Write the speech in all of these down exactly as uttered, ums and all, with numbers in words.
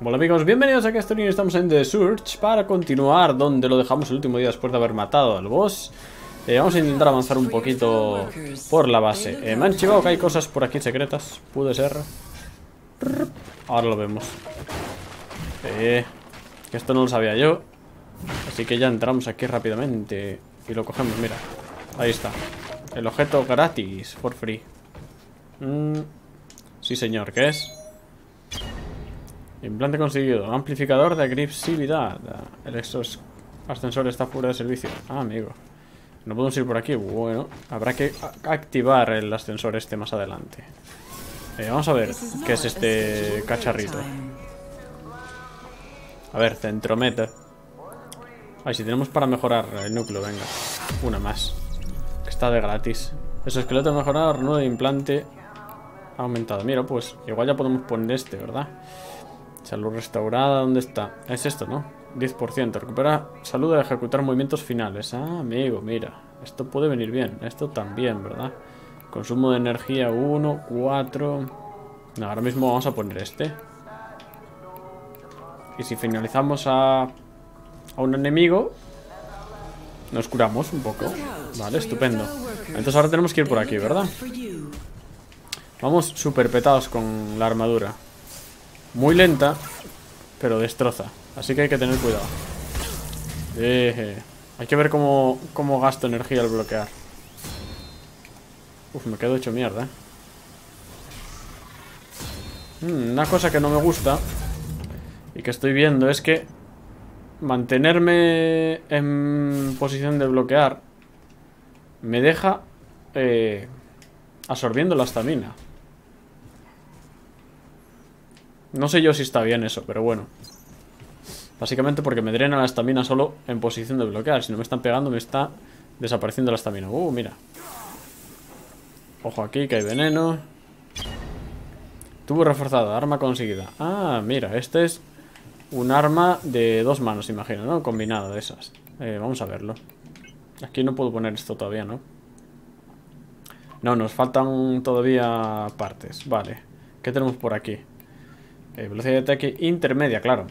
Hola amigos, bienvenidos a Castlevania. Estamos en The Surge para continuar donde lo dejamos el último día después de haber matado al boss. eh, Vamos a intentar avanzar un poquito por la base. eh, Me han chivado que hay cosas por aquí secretas. Puede ser. Ahora lo vemos. eh, que esto no lo sabía yo. Así que ya entramos aquí rápidamente y lo cogemos, mira. Ahí está. El objeto gratis, for free. mm, Sí señor, ¿qué es? Implante conseguido. Amplificador de agresividad. El exos ascensor está fuera de servicio. Ah, amigo. No podemos ir por aquí. Bueno, habrá que activar el ascensor este más adelante. eh, Vamos a ver qué es este cacharrito. A ver, centrometer. Ay, si tenemos para mejorar el núcleo, venga. Una más. Que está de gratis. Eso, esqueleto mejorar, nuevo implante ha aumentado. Mira, pues igual ya podemos poner este, ¿verdad? Salud restaurada, ¿dónde está? Es esto, ¿no? diez por ciento. Recupera salud al ejecutar movimientos finales. Ah, amigo, mira. Esto puede venir bien. Esto también, ¿verdad? Consumo de energía uno, cuatro. No, ahora mismo vamos a poner este. Y si finalizamos a, a un enemigo, nos curamos un poco. Vale, estupendo. Entonces ahora tenemos que ir por aquí, ¿verdad? Vamos súper petados con la armadura. Muy lenta, pero destroza. Así que hay que tener cuidado. eh, Hay que ver cómo, cómo gasto energía al bloquear. Uf, me quedo hecho mierda, ¿eh? mm, Una cosa que no me gusta y que estoy viendo es que mantenerme en posición de bloquear me deja eh, absorbiendo la estamina. No sé yo si está bien eso, pero bueno. Básicamente porque me drena la estamina solo en posición de bloquear. Si no me están pegando me está desapareciendo la estamina. Uh, mira. Ojo aquí que hay veneno. Tubo reforzado, arma conseguida. Ah, mira, este es un arma de dos manos, imagino, ¿no? Combinada de esas. eh, Vamos a verlo. Aquí no puedo poner esto todavía, ¿no? No, nos faltan todavía partes. Vale, ¿qué tenemos por aquí? Eh, velocidad de ataque intermedia, claro.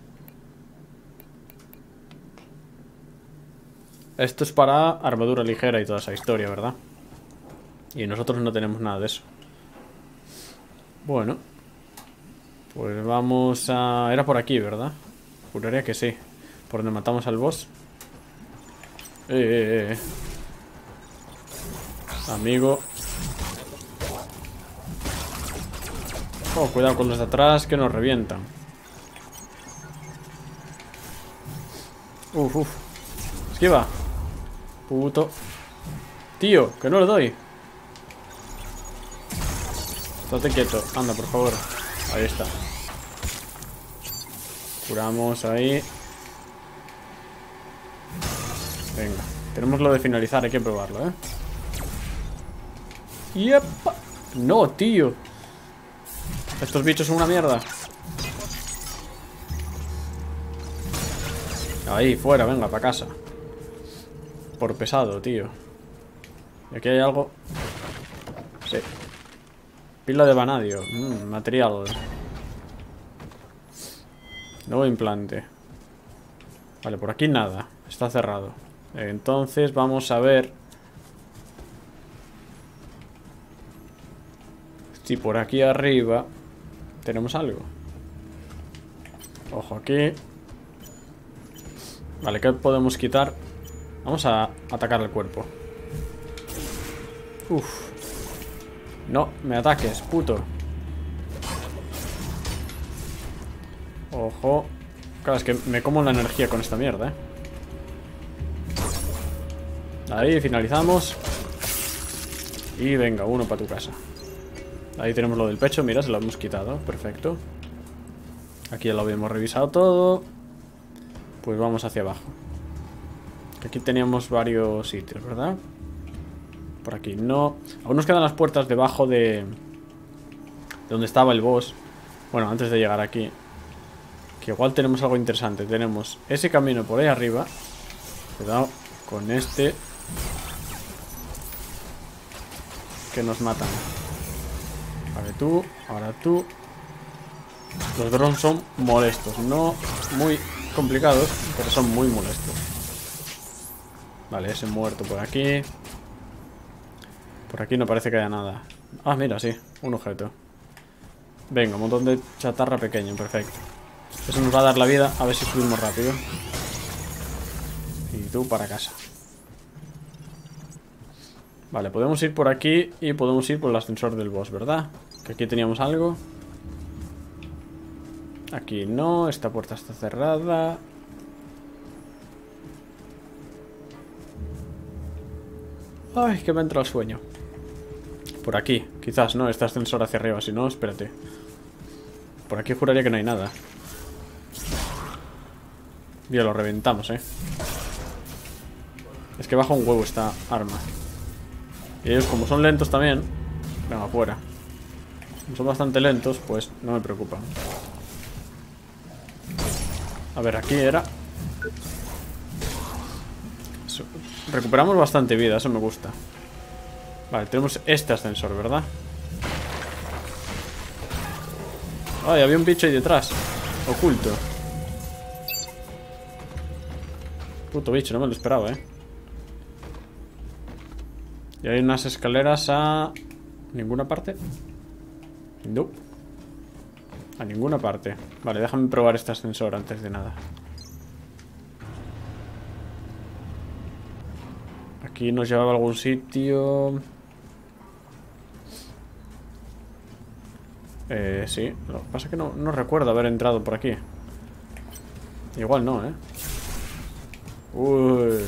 Esto es para armadura ligera y toda esa historia, ¿verdad? Y nosotros no tenemos nada de eso. Bueno, pues vamos a... Era por aquí, ¿verdad? Juraría que sí. Por donde matamos al boss. Eh, eh, eh. Amigo. Oh, cuidado con los de atrás que nos revientan. Uf, uf. Esquiva. Puto. Tío, que no le doy. Estate quieto. Anda, por favor. Ahí está. Curamos ahí. Venga. Tenemos lo de finalizar, hay que probarlo, ¿eh? ¡Yepa! No, tío. Estos bichos son una mierda. Ahí, fuera, venga, para casa. Por pesado, tío. Y aquí hay algo. Sí. Pila de vanadio. mm, Material. Nuevo implante. Vale, por aquí nada. Está cerrado. Entonces vamos a ver si por aquí arriba tenemos algo. Ojo aquí. Vale, ¿qué podemos quitar? Vamos a atacar el cuerpo. Uf. No, me ataques, puto. Ojo. Claro, es que me como la energía con esta mierda, eh. Ahí, finalizamos. Y venga, uno para tu casa. Ahí tenemos lo del pecho, mira, se lo hemos quitado. Perfecto. Aquí ya lo habíamos revisado todo. Pues vamos hacia abajo. Aquí teníamos varios sitios, ¿verdad? Por aquí no. Aún nos quedan las puertas debajo de... de donde estaba el boss. Bueno, antes de llegar aquí. Que igual tenemos algo interesante. Tenemos ese camino por ahí arriba. Cuidado con este. Que nos matan. Vale, tú, ahora tú. Los drones son molestos. No muy complicados, pero son muy molestos. Vale, ese muerto por aquí. Por aquí no parece que haya nada. Ah, mira, sí, un objeto. Venga, un montón de chatarra pequeño, perfecto. Eso nos va a dar la vida, a ver si subimos rápido. Y tú para casa. Vale, podemos ir por aquí y podemos ir por el ascensor del boss, ¿verdad? Que aquí teníamos algo. Aquí no, esta puerta está cerrada. Ay, que me entra el sueño. Por aquí, quizás, ¿no? Este ascensor hacia arriba, si no, espérate. Por aquí juraría que no hay nada. Bien, lo reventamos, ¿eh? Es que baja un huevo esta arma. Y ellos, como son lentos también... Venga, fuera. Como son bastante lentos, pues no me preocupa. A ver, aquí era... Eso. Recuperamos bastante vida, eso me gusta. Vale, tenemos este ascensor, ¿verdad? Ay, había un bicho ahí detrás. Oculto. Puto bicho, no me lo esperaba, ¿eh? Y hay unas escaleras a... ¿Ninguna parte? No. A ninguna parte. Vale, déjame probar este ascensor antes de nada. Aquí nos llevaba a algún sitio... Eh, sí. Lo que pasa es que no, no recuerdo haber entrado por aquí. Igual no, ¿eh? Uy.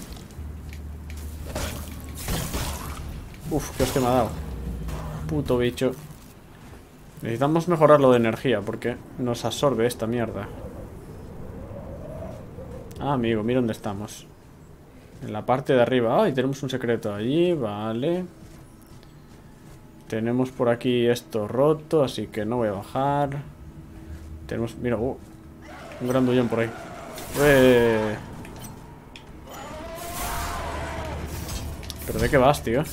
Uf, qué hostia me ha dado. Puto bicho. Necesitamos mejorar lo de energía porque nos absorbe esta mierda. Ah, amigo, mira dónde estamos. En la parte de arriba. Ay, tenemos un secreto allí, vale. Tenemos por aquí esto roto, así que no voy a bajar. Tenemos, mira, uh, un grandullón por ahí. ¡Ué! ¿Pero de qué vas, tío?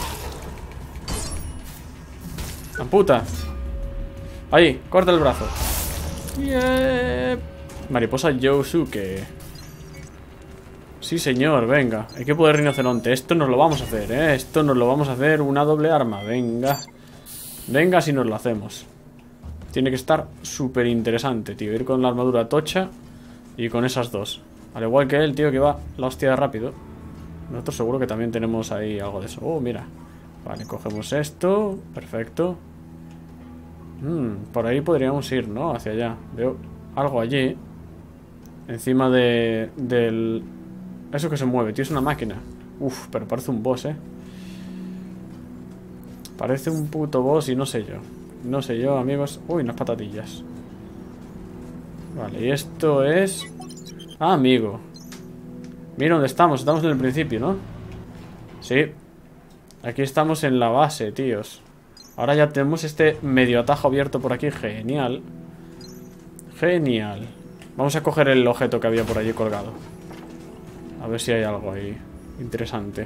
¡La puta! ¡Ahí! ¡Corta el brazo! Yeah. Mariposa Yosuke. Sí, señor, venga. Equipo de rinoceronte. Esto nos lo vamos a hacer, ¿eh? Esto nos lo vamos a hacer. Una doble arma. Venga. Venga si nos lo hacemos. Tiene que estar súper interesante, tío. Ir con la armadura tocha y con esas dos. Al igual que él, tío, que va la hostia de rápido. Nosotros seguro que también tenemos ahí algo de eso. Oh, mira. Vale, cogemos esto. Perfecto. Hmm, por ahí podríamos ir, ¿no? Hacia allá. Veo algo allí. Encima de... del... Eso que se mueve, tío, es una máquina. Uf, pero parece un boss, ¿eh? Parece un puto boss y no sé yo. No sé yo, amigos. Uy, unas patatillas. Vale, y esto es... Ah, amigo. Mira dónde estamos. Estamos en el principio, ¿no? Sí. Aquí estamos en la base, tíos. Ahora ya tenemos este medio atajo abierto por aquí. Genial. Genial. Vamos a coger el objeto que había por allí colgado. A ver si hay algo ahí interesante.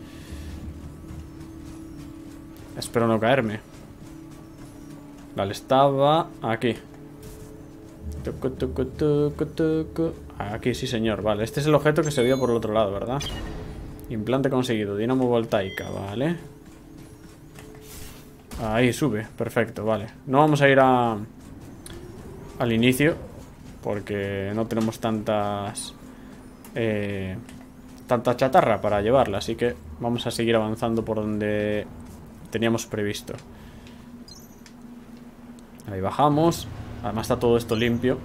Espero no caerme. Vale, estaba aquí. Tucu, tucu, tucu, tucu. Aquí, sí señor. Vale, este es el objeto que se vio por el otro lado, ¿verdad? Implante conseguido. Dinamo voltaica, vale. Ahí sube, perfecto, vale. No vamos a ir a... al inicio, porque no tenemos tantas... Eh, tanta chatarra para llevarla, así que vamos a seguir avanzando por donde teníamos previsto. Ahí bajamos. Además está todo esto limpio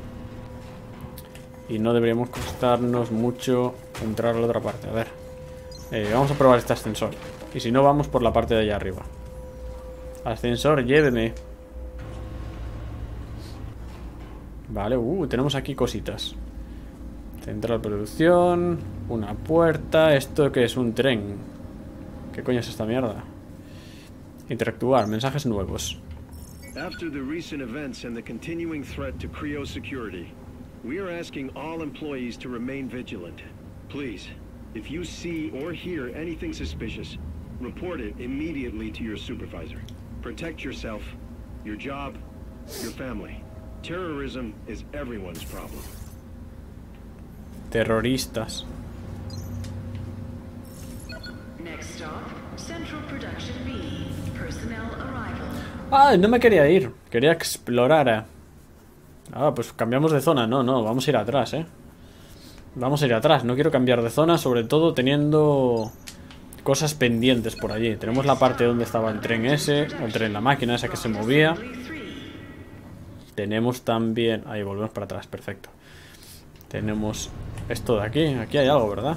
y no deberíamos costarnos mucho entrar a la otra parte. A ver, eh, vamos a probar este ascensor. Y si no, vamos por la parte de allá arriba. Ascensor, lléveme. Vale, uh, tenemos aquí cositas. Central producción. Una puerta. ¿Esto qué es? Un tren. ¿Qué coño es esta mierda? Interactuar. Mensajes nuevos. After the recent events and the continuing threat to Creo security, we are asking all employees to remain vigilant. Please, if you see or hear anything suspicious, report it immediately to your supervisor. Protect yourself, your job, your family. Terrorism is everyone's problem. Terroristas. Next stop, Central Production B. Personnel arrival. Ah, no me quería ir. Quería explorar. Ah, pues cambiamos de zona. No, no, vamos a ir atrás, eh. Vamos a ir atrás. No quiero cambiar de zona, sobre todo teniendo cosas pendientes por allí. Tenemos la parte donde estaba el tren ese, el tren, la máquina esa que se movía. Tenemos también... Ahí, volvemos para atrás, perfecto. Tenemos esto de aquí. Aquí hay algo, ¿verdad?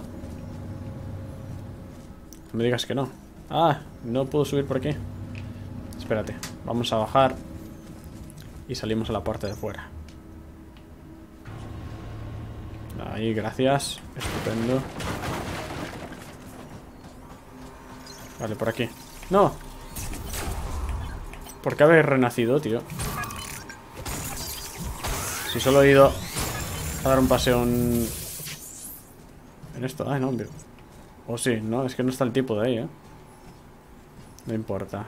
No me digas que no. Ah, no puedo subir por aquí. Espérate, vamos a bajar y salimos a la parte de fuera. Ahí, gracias. Estupendo. Vale, por aquí. ¡No! ¿Por qué habéis renacido, tío? Si solo he ido a dar un paseo en... En esto. Ay, no, hombre. O sí, no, es que no está el tipo de ahí, ¿eh? No importa.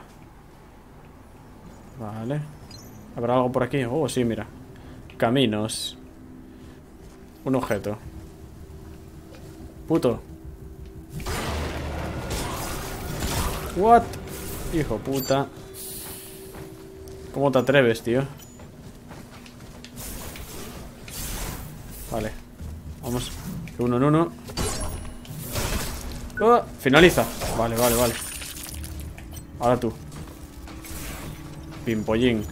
Vale. ¿Habrá algo por aquí? Oh, sí, mira. Caminos. Un objeto. Puto. What? Hijo puta. ¿Cómo te atreves, tío? Vale. Vamos. De uno en uno. Oh, finaliza. Vale, vale, vale. Ahora tú. Pimpollín.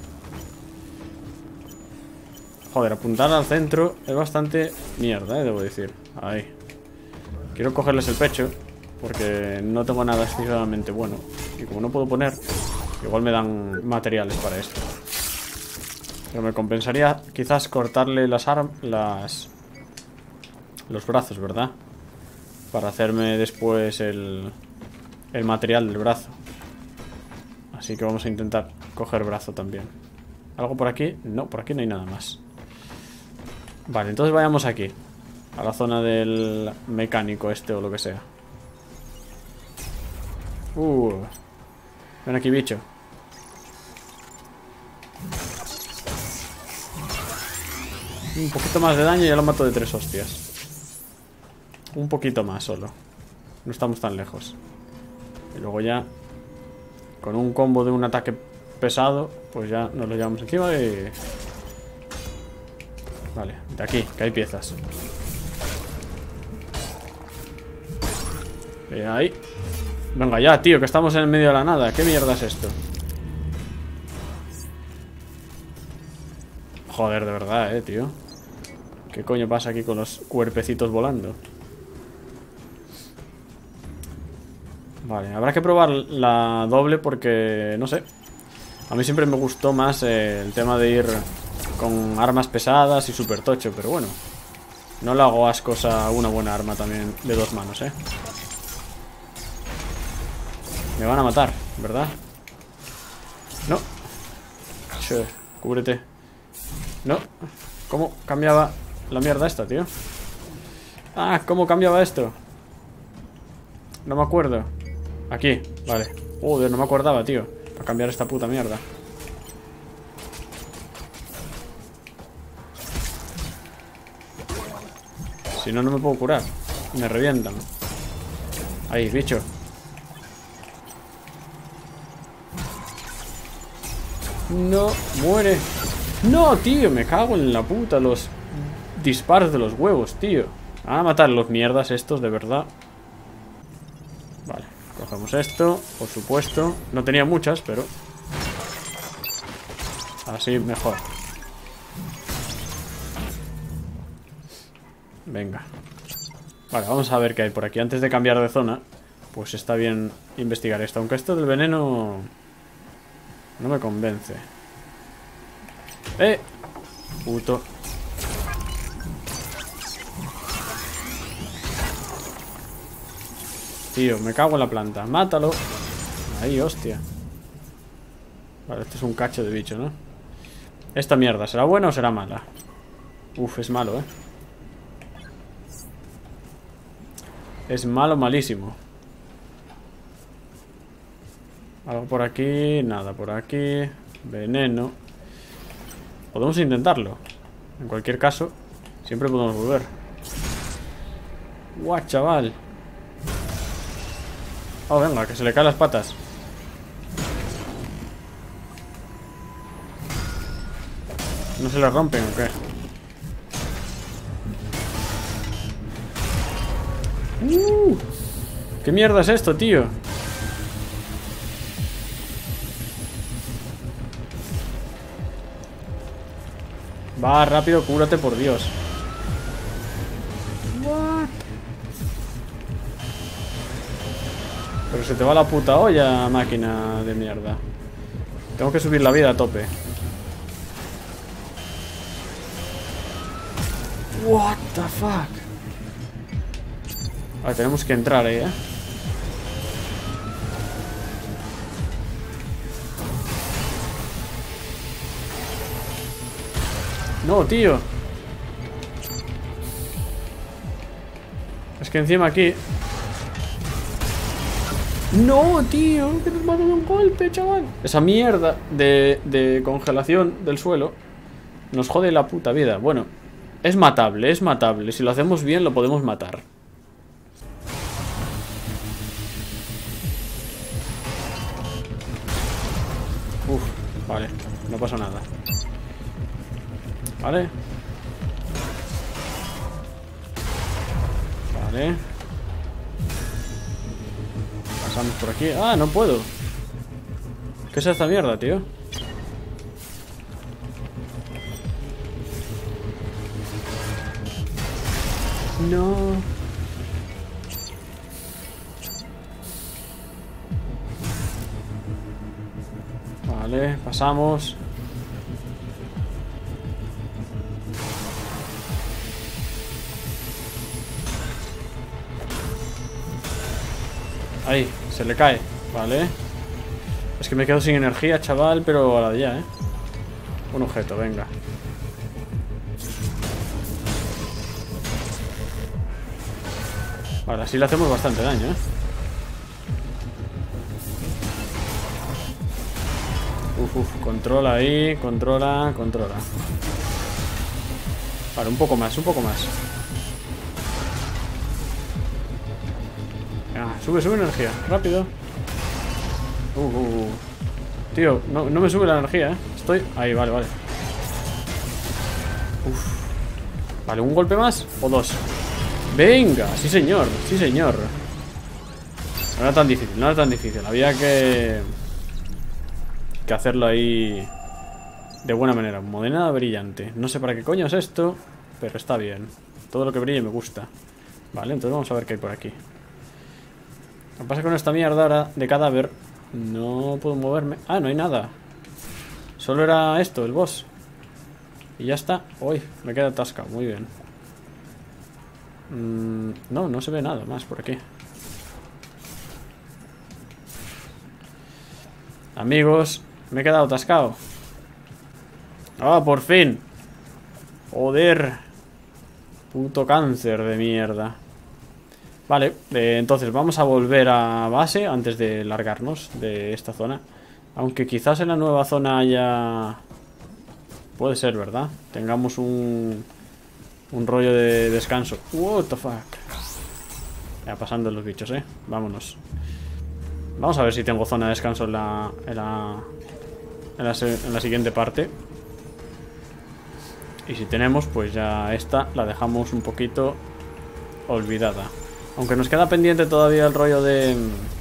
Joder, apuntar al centro es bastante mierda, eh, debo decir. Ahí. Quiero cogerles el pecho, porque no tengo nada excesivamente bueno. Y como no puedo poner, igual me dan materiales para esto. Pero me compensaría quizás cortarle las armas, las... los brazos, ¿verdad? Para hacerme después el... el material del brazo. Así que vamos a intentar coger brazo también. ¿Algo por aquí? No, por aquí no hay nada más. Vale, entonces vayamos aquí. A la zona del mecánico este o lo que sea. Uh. Ven aquí, bicho. Un poquito más de daño y ya lo mato de tres hostias. Un poquito más solo. No estamos tan lejos. Y luego ya, con un combo de un ataque pesado, pues ya nos lo llevamos encima y... Vale, de aquí, que hay piezas. Y ahí. Venga ya, tío, que estamos en el medio de la nada. ¿Qué mierda es esto? Joder, de verdad, eh, tío. ¿Qué coño pasa aquí con los cuerpecitos volando? Vale, habrá que probar la doble porque, no sé, a mí siempre me gustó más eh, el tema de ir con armas pesadas y super tocho, pero bueno, no le hago ascos a una buena arma también de dos manos, eh. Me van a matar, ¿verdad? No. Che, cúbrete. No. ¿Cómo cambiaba la mierda esta, tío? Ah, ¿cómo cambiaba esto? No me acuerdo. Aquí, vale. Joder, no me acordaba, tío. Para cambiar esta puta mierda. Si no, no me puedo curar. Me revientan. Ahí, bicho. No, muere. No, tío, me cago en la puta. Los disparos de los huevos, tío. Van a matar los mierdas estos, de verdad. Vale, cogemos esto, por supuesto. No tenía muchas, pero así mejor. Venga. Vale, vamos a ver qué hay por aquí. Antes de cambiar de zona, pues está bien investigar esto. Aunque esto del veneno no me convence. ¡Eh! Puto. Tío, me cago en la planta. ¡Mátalo! Ahí, hostia. Vale, este es un cacho de bicho, ¿no? Esta mierda, ¿será buena o será mala? Uf, es malo, ¿eh? Es malo, malísimo. Algo por aquí. Nada por aquí. Veneno. Podemos intentarlo. En cualquier caso, siempre podemos volver. Guau, chaval. Oh, venga, que se le caen las patas. ¿No se le rompen o qué? Uh, ¿Qué mierda es esto, tío? Va, rápido, cúrate, por Dios. What? Pero se te va la puta olla, máquina de mierda. Tengo que subir la vida a tope. What the fuck. Vale, tenemos que entrar ahí, eh. No, tío. Es que encima aquí... No, tío, que nos mata de un golpe, chaval. Esa mierda de, de congelación del suelo nos jode la puta vida. Bueno, es matable, es matable. Si lo hacemos bien lo podemos matar. Uf, vale, no pasa nada. Vale. Vale. Pasamos por aquí. Ah, no puedo. ¿Qué es esta mierda, tío? No. Vale, pasamos. Ahí, se le cae. Vale. Es que me quedo sin energía, chaval, pero a la de ya, ¿eh? Un objeto, venga. Vale, así le hacemos bastante daño, ¿eh? Uf, uf, controla ahí, controla, controla. Vale, un poco más, un poco más. Ah, sube, sube energía, rápido. Uh, uh, uh. Tío, no, no me sube la energía, ¿eh? Estoy... Ahí, vale, vale. Uf. Vale, un golpe más o dos. Venga, sí señor, sí señor. No era tan difícil, no era tan difícil. Había que... Que hacerlo ahí de buena manera. Moneda brillante. No sé para qué coño es esto, pero está bien. Todo lo que brille me gusta. Vale, entonces vamos a ver qué hay por aquí. Lo que pasa con esta mierda ahora de cadáver, no puedo moverme. Ah, no hay nada. Solo era esto, el boss. Y ya está. Uy, me queda atascado, muy bien. mm, No, no se ve nada más por aquí. Amigos, me he quedado atascado. Ah, por fin. Joder. Puto cáncer de mierda. Vale, eh, entonces vamos a volver a base antes de largarnos de esta zona. Aunque quizás en la nueva zona haya... Puede ser, ¿verdad? Tengamos un... Un rollo de descanso. What the fuck. Ya pasando los bichos, eh. Vámonos. Vamos a ver si tengo zona de descanso en la... En la... En la, en la siguiente parte. Y si tenemos, pues ya esta la dejamos un poquito olvidada. Aunque nos queda pendiente todavía el rollo de...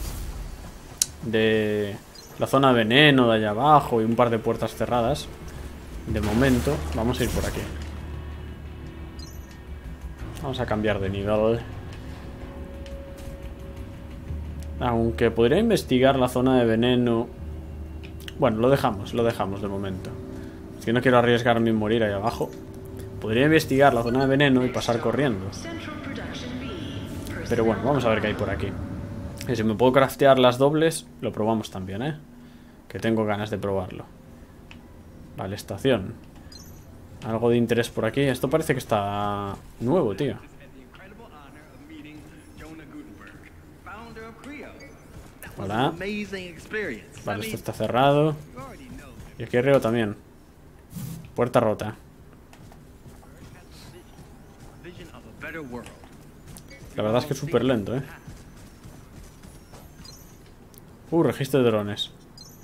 De... La zona de veneno de allá abajo y un par de puertas cerradas. De momento, vamos a ir por aquí. Vamos a cambiar de nivel. Aunque podría investigar la zona de veneno. Bueno, lo dejamos, lo dejamos de momento. Es que no quiero arriesgarme en morir ahí abajo. Podría investigar la zona de veneno y pasar corriendo. Pero bueno, vamos a ver qué hay por aquí. Y si me puedo craftear las dobles, lo probamos también, ¿eh? Que tengo ganas de probarlo. Vale, estación. Algo de interés por aquí. Esto parece que está nuevo, tío. Hola. Vale, esto está cerrado. Y aquí arriba también. Puerta rota. La verdad es que es súper lento, ¿eh? Uh, registro de drones.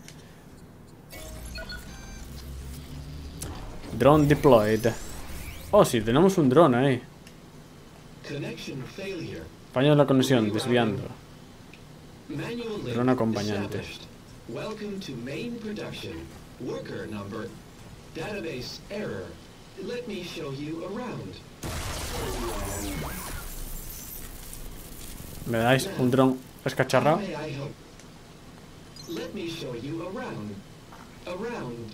Drone deployed. Oh, sí, tenemos un dron ahí. Fallo en la conexión, desviando. Dron acompañante. Welcome to main production. Worker number. Database error. Let me show you around. ¿Me dais un dron escacharrado? Let me show you around. Around.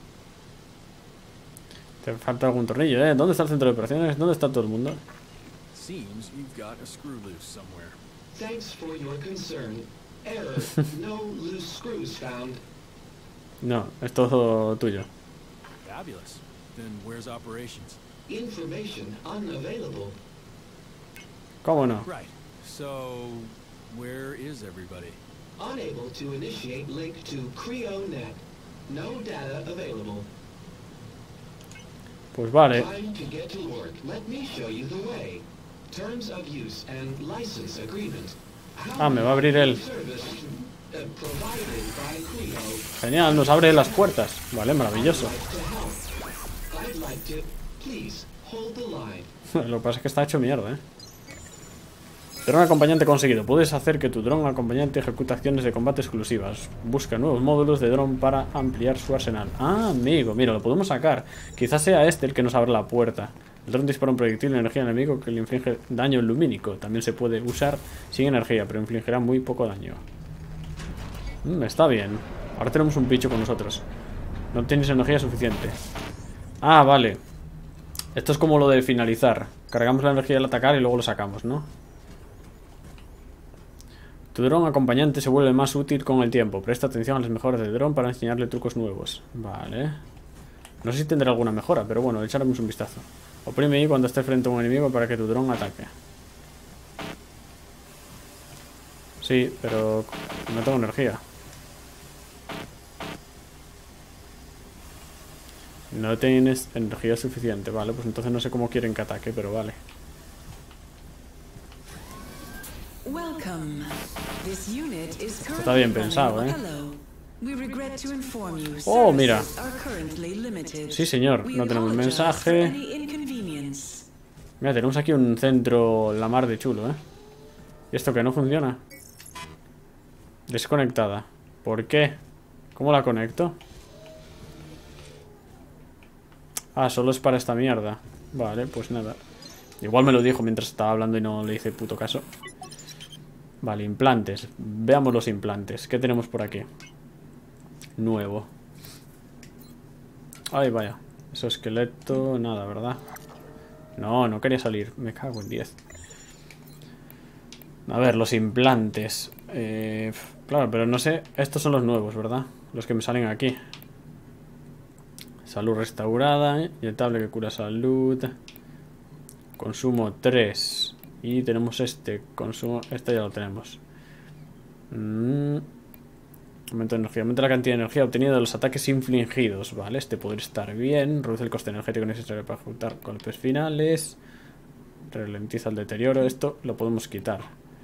Te falta algún tornillo, ¿eh? ¿Dónde está el centro de operaciones? ¿Dónde está todo el mundo? Seems you've got a screw loose somewhere. Thanks for your concern. Error. No loose screws found. No, es todo tuyo. Fabulous. Then where's operations? Information unavailable. ¿Cómo no? Right. So, where is everybody? Unable to initiate link to CryoNet. No data available. Pues vale. Time to get to work. Let me show you the way. Terms of use and license agreement. Ah, me va a abrir él. Genial, nos abre las puertas. Vale, maravilloso. Lo que pasa es que está hecho mierda, ¿eh? Dron acompañante conseguido. Puedes hacer que tu dron acompañante ejecute acciones de combate exclusivas. Busca nuevos módulos de dron para ampliar su arsenal. Ah, amigo, mira, lo podemos sacar. Quizás sea este el que nos abre la puerta. El dron dispara un proyectil de energía enemigo que le inflige daño lumínico. También se puede usar sin energía, pero infligirá muy poco daño. Mm, está bien. Ahora tenemos un bicho con nosotros. No tienes energía suficiente. Ah, vale. Esto es como lo de finalizar. Cargamos la energía al atacar y luego lo sacamos, ¿no? Tu dron acompañante se vuelve más útil con el tiempo. Presta atención a las mejoras del dron para enseñarle trucos nuevos. Vale. No sé si tendrá alguna mejora, pero bueno, echaremos un vistazo. Oprime I cuando esté frente a un enemigo para que tu dron ataque. Sí, pero no tengo energía. No tienes energía suficiente. Vale, pues entonces no sé cómo quieren que ataque, pero vale. Esto está bien pensado, ¿eh? Oh, mira. Sí, señor. No tenemos mensaje. Mira, tenemos aquí un centro la mar de chulo, ¿eh? ¿Y esto que no funciona? Desconectada. ¿Por qué? ¿Cómo la conecto? Ah, solo es para esta mierda. Vale, pues nada. Igual me lo dijo mientras estaba hablando y no le hice puto caso. Vale, implantes. Veamos los implantes. ¿Qué tenemos por aquí? Nuevo. Ay, vaya. Eso esqueleto, nada, ¿verdad? No, no quería salir. Me cago en diez. A ver, los implantes. Eh, claro, pero no sé. Estos son los nuevos, ¿verdad? Los que me salen aquí. Salud restaurada. Inyectable que cura salud. Consumo tres. Y tenemos este. Consumo. Este ya lo tenemos. Mm. Aumento de energía. Aumenta la cantidad de energía obtenida de los ataques infligidos. Vale, este podría estar bien. Reduce el coste energético necesario para ejecutar golpes finales. Ralentiza el deterioro. Esto lo podemos quitar.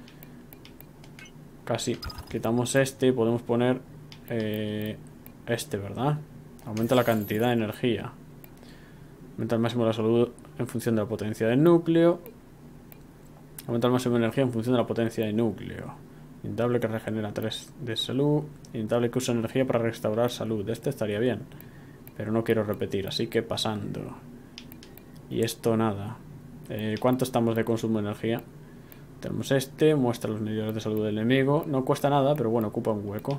Casi. Quitamos este y podemos poner eh, este, ¿verdad? Aumenta la cantidad de energía. Aumenta al máximo la salud en función de la potencia del núcleo. Aumenta al máximo de energía en función de la potencia del núcleo. Inyectable que regenera tres de salud. Inyectable que usa energía para restaurar salud. Este estaría bien. Pero no quiero repetir, así que pasando. Y esto nada. Eh, ¿Cuánto estamos de consumo de energía? Tenemos este. Muestra los niveles de salud del enemigo. No cuesta nada, pero bueno, ocupa un hueco.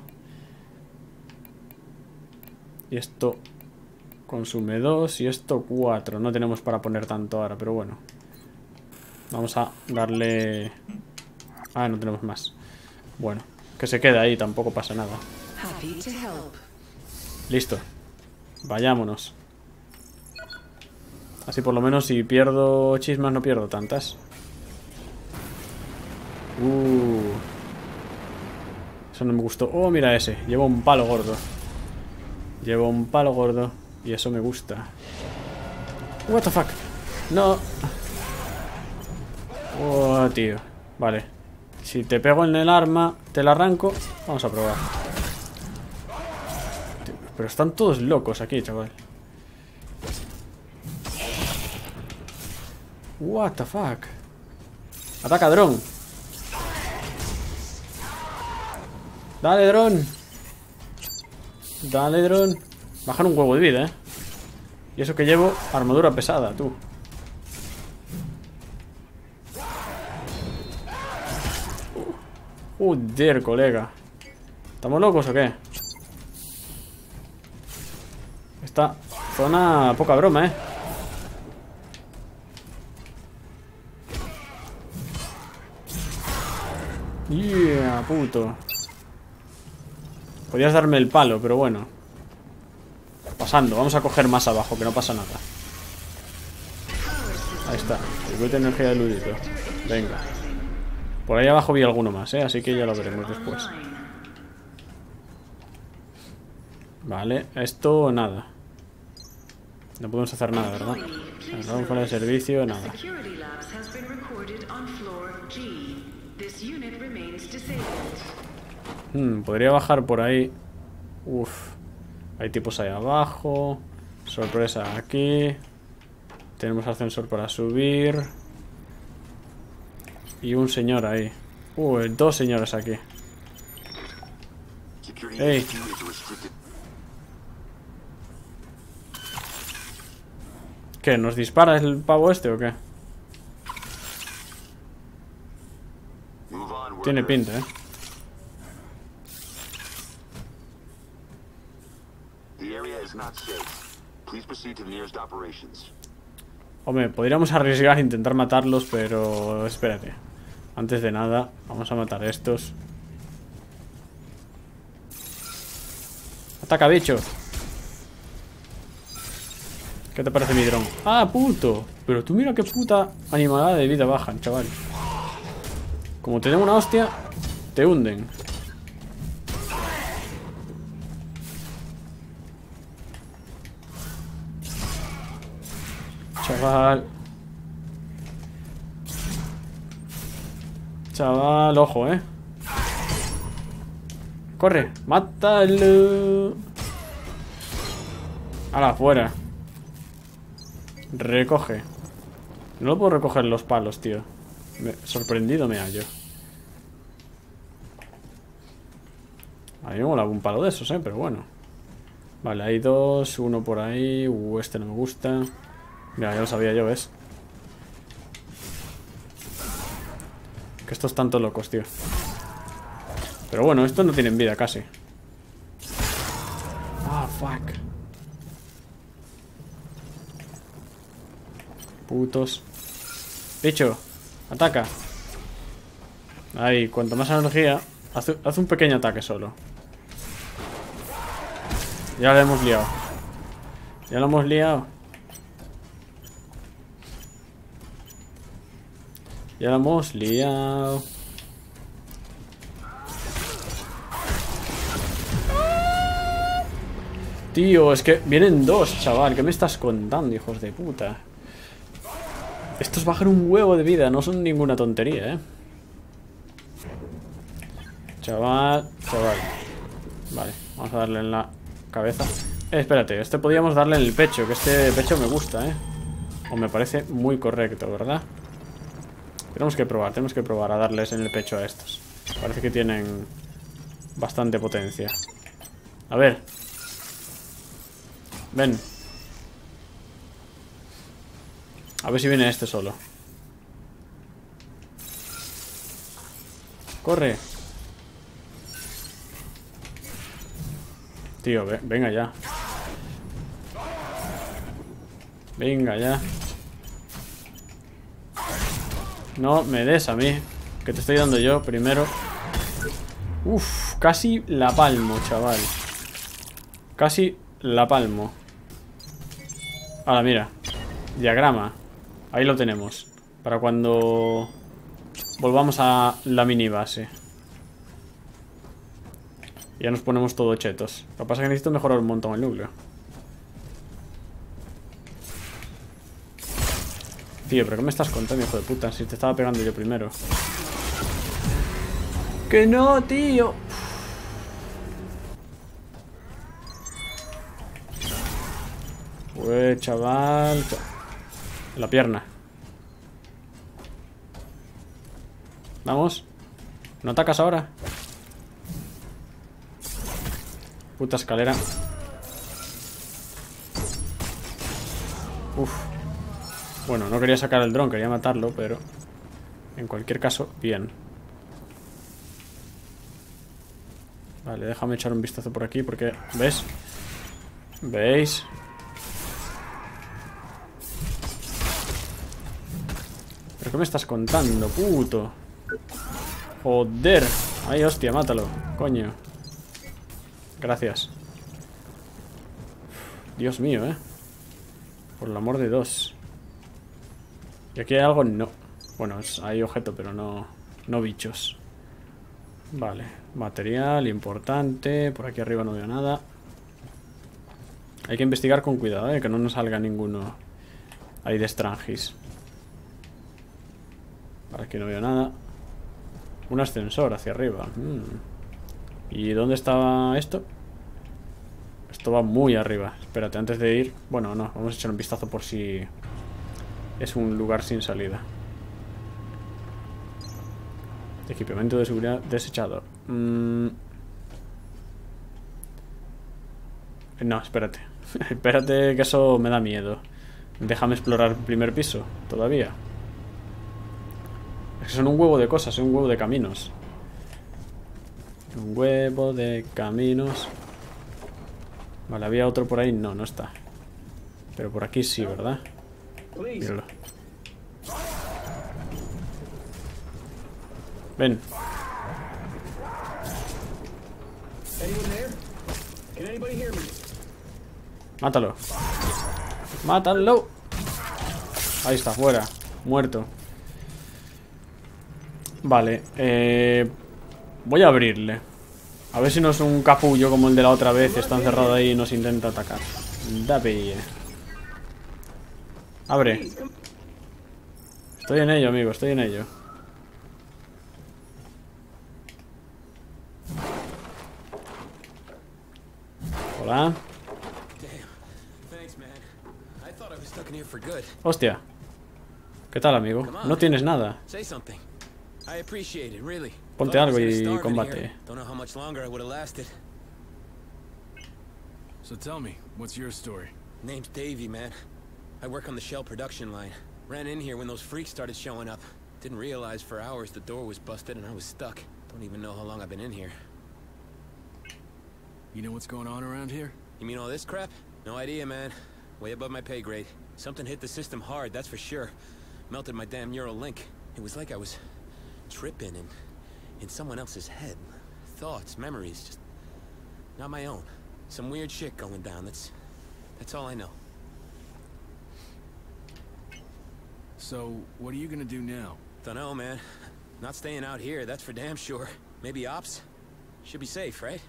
Y esto consume dos. Y esto cuatro. No tenemos para poner tanto ahora, pero bueno. Vamos a darle... Ah, no tenemos más. Bueno, que se quede ahí, tampoco pasa nada. Listo. Vayámonos. Así por lo menos si pierdo chismas no pierdo tantas. Uh. Eso no me gustó. Oh, mira ese. Lleva un palo gordo. Lleva un palo gordo. Y eso me gusta. What the fuck. No. Oh, tío. Vale. Si te pego en el arma, te la arranco. Vamos a probar. Tío, pero están todos locos aquí, chaval. What the fuck. Ataca, dron. Dale, dron. Dale, dron. Bajan un huevo de vida, eh. Y eso que llevo armadura pesada, tú. Joder, colega. ¿Estamos locos o qué? Esta zona poca broma, eh. Yeah, puto. Podías darme el palo, pero bueno. Pasando, vamos a coger más abajo, que no pasa nada. Ahí está, circuito de energía de ludito. Venga. Por ahí abajo vi alguno más, ¿eh? Así que ya lo veremos después. Vale, esto nada. No podemos hacer nada, ¿verdad? Vamos fuera de servicio, nada. Hmm, podría bajar por ahí. Uf. Hay tipos ahí abajo. Sorpresa aquí. Tenemos ascensor para subir. Y un señor ahí. Uh, dos señores aquí. Ey. ¿Qué? ¿Nos dispara el pavo este o qué? Tiene pinta, eh. Hombre, podríamos arriesgar a intentar matarlos, pero espérate. Antes de nada, vamos a matar a estos. Ataca, bicho. ¿Qué te parece mi dron? ¡Ah, puto! Pero tú mira qué puta animalada de vida bajan, chaval. Como te den una hostia, te hunden. Chaval. Chaval, ojo, eh. Corre, mátalo. Hala, afuera. Recoge. No lo puedo recoger los palos, tío. Me... Sorprendido me hallo. A mí me mola un palo de esos, eh, pero bueno. Vale, hay dos, uno por ahí. Uh, este no me gusta. Mira, ya lo sabía yo, ¿ves? Que estos tanto locos, tío. Pero bueno, estos no tienen vida casi. Ah, fuck. Putos. Bicho, ataca. Ahí, cuanto más energía, hace, hace un pequeño ataque solo. Ya lo hemos liado. Ya lo hemos liado. Ya lo hemos liado. Tío, es que vienen dos, chaval. ¿Qué me estás contando, hijos de puta? Estos bajan un huevo de vida. No son ninguna tontería, eh. Chaval, chaval. Vale, vamos a darle en la cabeza. Eh, espérate, este podríamos darle en el pecho. Que este pecho me gusta, eh. O me parece muy correcto, ¿verdad? Tenemos que probar, tenemos que probar a darles en el pecho a estos. Parece que tienen bastante potencia. A ver. Ven. A ver si viene este solo. Corre. Tío, ve, venga ya. Venga ya. No me des a mí, que te estoy dando yo primero. Uf, casi la palmo, chaval. Casi la palmo. Ahora, mira. Diagrama. Ahí lo tenemos. Para cuando volvamos a la mini base. Ya nos ponemos todo chetos. Lo que pasa es que necesito mejorar un montón el núcleo. Tío, ¿pero qué me estás contando, hijo de puta? Si te estaba pegando yo primero. ¡Que no, tío! Pues, chaval... La pierna. Vamos. ¿No atacas ahora? Puta escalera. Uf. Bueno, no quería sacar el dron, quería matarlo, pero... En cualquier caso, bien. Vale, déjame echar un vistazo por aquí porque... ¿Ves? ¿Veis? ¿Pero qué me estás contando, puto? Joder. Ay, hostia, mátalo. Coño. Gracias. Dios mío, eh. Por el amor de Dios. ¿Y aquí hay algo? No. Bueno, es, hay objeto, pero no, no bichos. Vale. Material importante. Por aquí arriba no veo nada. Hay que investigar con cuidado, eh, que no nos salga ninguno ahí de Strangis. Vale, aquí no veo nada. Un ascensor hacia arriba. Mm. ¿Y dónde estaba esto? Esto va muy arriba. Espérate, antes de ir... Bueno, no, vamos a echar un vistazo por si es un lugar sin salida. Equipamiento de seguridad desechado. Mm. No, espérate. Espérate, que eso me da miedo. Déjame explorar el primer piso, todavía. Es que son un huevo de cosas, son un huevo de caminos. Un huevo de caminos. Vale, había otro por ahí. No, no está. Pero por aquí sí, ¿verdad? Míralo. Ven. Mátalo. Mátalo. Ahí está, fuera. Muerto. Vale, eh, voy a abrirle. A ver si no es un capullo como el de la otra vez. Está encerrado ahí y nos intenta atacar. Dame. Abre. Estoy en ello, amigo, estoy en ello. Hola. Hostia. ¿Qué tal, amigo? No tienes nada. Ponte algo y combate. So tell me, what's your story? Name's Davey, man. I work on the shell production line. Ran in here when those freaks started showing up. Didn't realize for hours the door was busted and I was stuck. Don't even know how long I've been in here. You know what's going on around here? You mean all this crap? No idea, man. Way above my pay grade. Something hit the system hard, that's for sure. Melted my damn neural link. It was like I was tripping in, in someone else's head. Thoughts, memories, just not my own. Some weird shit going down, that's, that's all I know. So, what are you gonna do now? Dunno, man. Not staying out here, that's for damn sure. Maybe ops? Should be safe, right?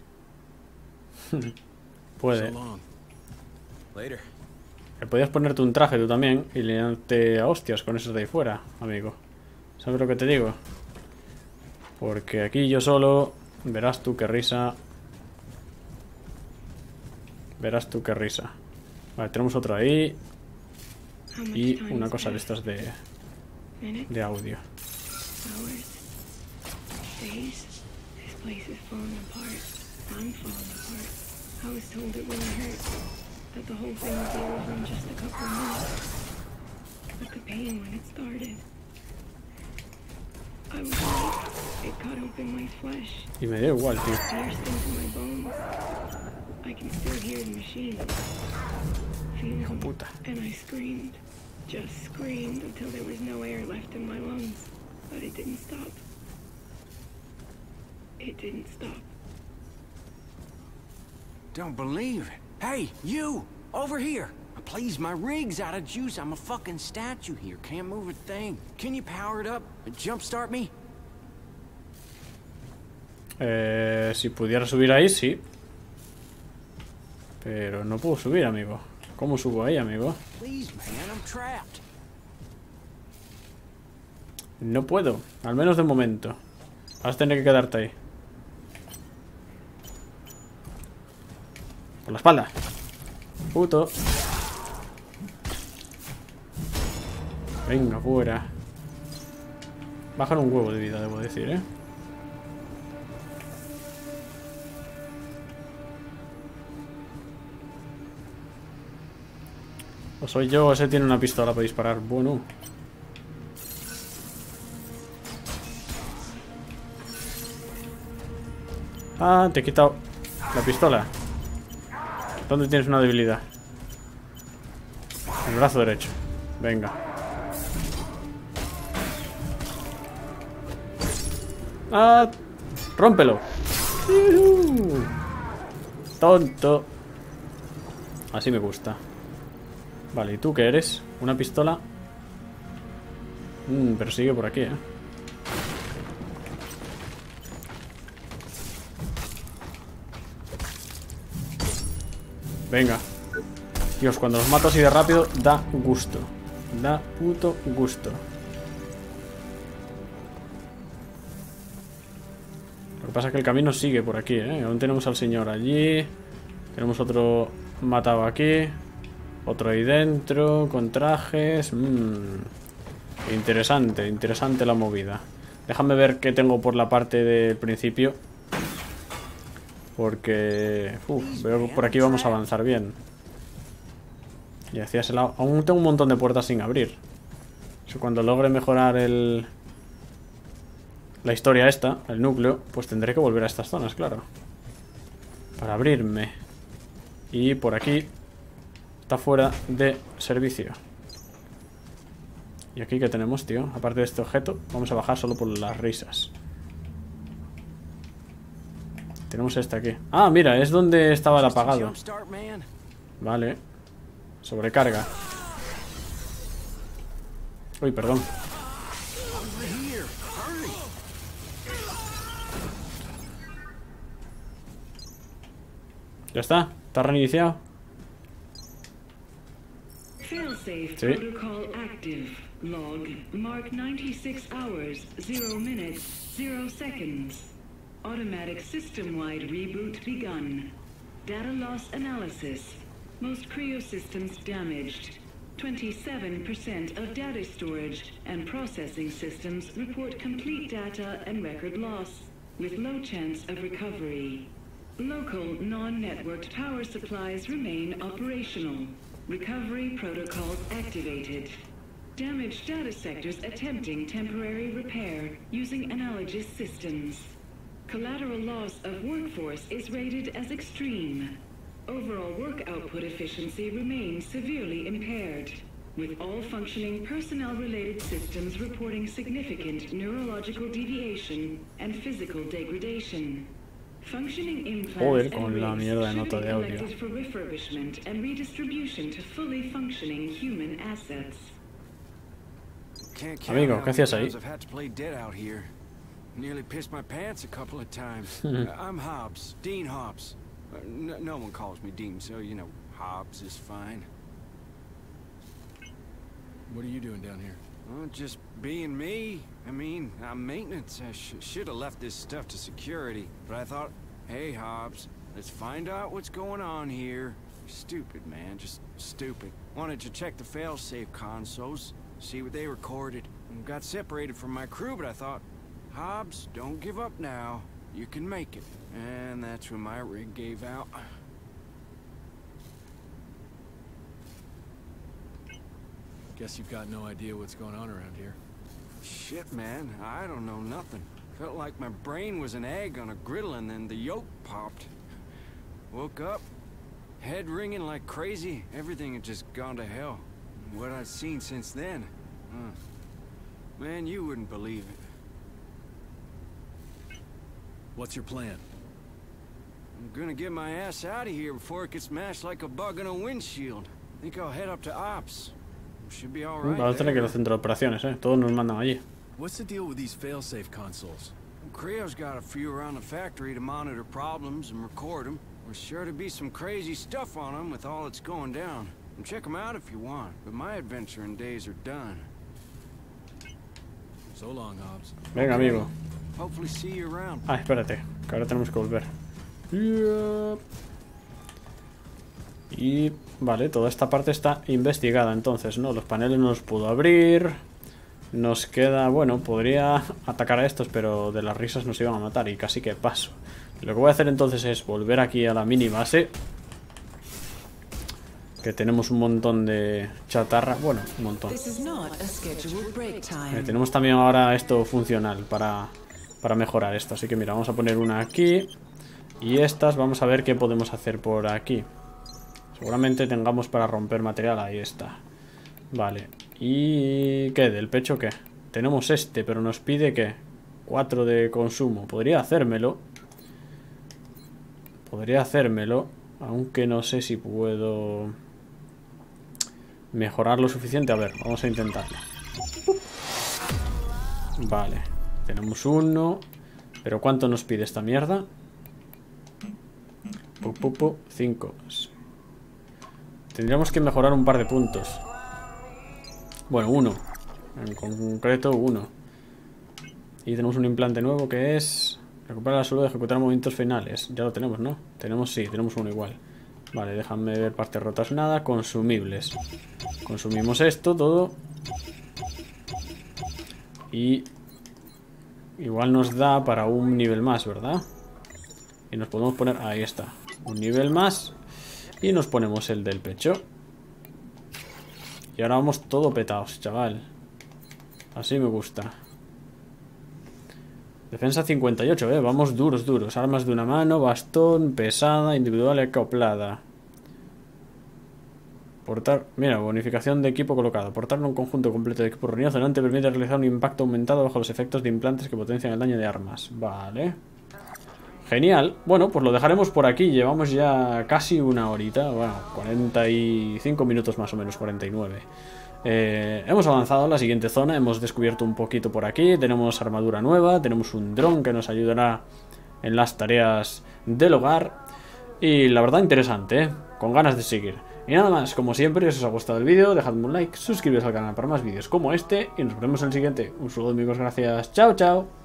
Puede. So long. Later. Que podías ponerte un traje tú también y liarte a hostias con esos de ahí fuera, amigo. ¿Sabes lo que te digo? Porque aquí yo solo... Verás tú qué risa. Verás tú qué risa. Vale, tenemos otro ahí. Y una cosa de estas de... De audio. That the whole thing would be over in just a couple of minutes. But the pain when it started. I was like, it cut open my flesh. Y me da igual, tío. Pierced into my bones. I can still hear the machine. Feel them. Puta. And I screamed. Just screamed until there was no air left in my lungs. But it didn't stop. It didn't stop. Don't believe it. Hey, you! Over here! Please, my rig's out of juice. I'm a fucking statue here. Can't move a thing. Can you power it up and jumpstart me? Eh, si pudiera subir ahí, sí. Pero no puedo subir, amigo. ¿Cómo subo ahí, amigo? Please, man, I'm trapped. No puedo, al menos de momento. Vas a tener que quedarte ahí. Por la espalda. Puto. Venga, fuera. Bajan un huevo de vida, debo decir, ¿eh? O soy yo o ese tiene una pistola para disparar. Bueno. Ah, te he quitado la pistola. ¿Dónde tienes una debilidad? El brazo derecho. Venga. Ah, rómpelo. Uh, tonto. Así me gusta. Vale, ¿y tú qué eres? ¿Una pistola? Mm, pero sigue por aquí, ¿eh? Venga. Dios, cuando los mato así de rápido, da gusto. Da puto gusto. Lo que pasa es que el camino sigue por aquí, ¿eh? Aún tenemos al señor allí. Tenemos otro matado aquí. Otro ahí dentro, con trajes. Mmm. Interesante, interesante la movida. Déjame ver qué tengo por la parte del principio. Porque... Uf, veo que por aquí vamos a avanzar bien. Y hacia ese lado... Aún tengo un montón de puertas sin abrir. O sea, cuando logre mejorar el... La historia esta, el núcleo, pues tendré que volver a estas zonas, claro. Para abrirme. Y por aquí... Está fuera de servicio. ¿Y aquí qué tenemos, tío? Aparte de este objeto, vamos a bajar solo por las risas. Tenemos este aquí. Ah, mira, es donde estaba el apagado. Vale. Sobrecarga. Uy, perdón. ¿Ya está? ¿Está reiniciado? Failsafe Sí. protocol active. Log mark ninety-six hours, zero minutes, zero seconds. Automatic system-wide reboot begun. Data loss analysis. Most Creo systems damaged. twenty-seven percent of data storage and processing systems report complete data and record loss, with low chance of recovery. Local non-networked power supplies remain operational. Recovery protocols activated. Damaged data sectors attempting temporary repair using analogous systems. Collateral loss of workforce is rated as extreme. Overall work output efficiency remains severely impaired, with all functioning personnel-related systems reporting significant neurological deviation and physical degradation. Functioning implants Joder, and con la rigs mierda de should nota be de audio. collected for refurbishment and redistribution to fully functioning human assets. Can't count Amigo, how ¿qué many hacías ahí? times I've had to play dead out here. Nearly pissed my pants a couple of times. Uh, I'm Hobbs, Dean Hobbs. Uh, no, no one calls me Dean, so you know, Hobbs is fine. What are you doing down here? Well, just being me. I mean, I'm maintenance. I sh should have left this stuff to security. But I thought, hey, Hobbs, let's find out what's going on here. Stupid, man, just stupid. Wanted to check the failsafe consoles, see what they recorded. Got separated from my crew, but I thought, Hobbs, don't give up now. You can make it. And that's when my rig gave out. Guess you've got no idea what's going on around here. Shit, man, I don't know nothing. Felt like my brain was an egg on a griddle and then the yolk popped. Woke up, head ringing like crazy. Everything had just gone to hell. What I've seen since then. Huh. Man, you wouldn't believe it. What's your plan? I'm gonna get my ass out of here before it gets mashed like a bug in a windshield. Think I'll head up to Ops. Should be all right. Vamos a tener que ir al centro de operaciones, eh. Todos nos mandan allí. What's the deal with these failsafe consoles? Creo's got a few around the factory to monitor problems and record them. There's sure to be some crazy stuff on them with all that's going down. And check them out if you want, but my adventuring days are done. So long, Hobbs. Venga, amigo. Hopefully see you around. Ah, espérate, que ahora tenemos que volver. Yep. Y vale, toda esta parte está investigada entonces, ¿no? Los paneles no los puedo abrir. Nos queda, bueno, podría atacar a estos, pero de las risas nos iban a matar y casi que paso. Lo que voy a hacer entonces es volver aquí a la mini base, que tenemos un montón de chatarra. Bueno, un montón. Eh, tenemos también ahora esto funcional para, para mejorar esto. Así que mira, vamos a poner una aquí. Y estas, vamos a ver qué podemos hacer por aquí. Seguramente tengamos para romper material. Ahí está. Vale. ¿Y qué? ¿Del pecho qué? Tenemos este, pero nos pide ¿qué? cuatro de consumo. Podría hacérmelo. Podría hacérmelo. Aunque no sé si puedo mejorar lo suficiente. A ver, vamos a intentarlo. Vale. Tenemos uno. ¿Pero cuánto nos pide esta mierda? cinco. Tendríamos que mejorar un par de puntos. Bueno, uno. En concreto, uno. Y tenemos un implante nuevo que es... recuperar la salud de ejecutar movimientos finales. Ya lo tenemos, ¿no? Tenemos, sí, tenemos uno igual. Vale, déjame ver partes rotas. Nada, consumibles. Consumimos esto, todo. Y... igual nos da para un nivel más, ¿verdad? Y nos podemos poner... ahí está. Un nivel más. Y nos ponemos el del pecho. Y ahora vamos todo petados, chaval. Así me gusta. Defensa cincuenta y ocho, eh. Vamos duros, duros. Armas de una mano, bastón, pesada, individual y acoplada. Portar... mira, bonificación de equipo colocado. Portar un conjunto completo de equipo reunido delante permite realizar un impacto aumentado bajo los efectos de implantes que potencian el daño de armas. Vale. Genial. Bueno, pues lo dejaremos por aquí. Llevamos ya casi una horita. Bueno, cuarenta y cinco minutos más o menos, cuarenta y nueve. Eh, hemos avanzado a la siguiente zona. Hemos descubierto un poquito por aquí. Tenemos armadura nueva. Tenemos un dron que nos ayudará en las tareas del hogar. Y la verdad interesante, ¿eh? Con ganas de seguir. Y nada más, como siempre, si os ha gustado el vídeo, dejadme un like, suscribiros al canal para más vídeos como este. Y nos vemos en el siguiente. Un saludo amigos, gracias. Chao, chao.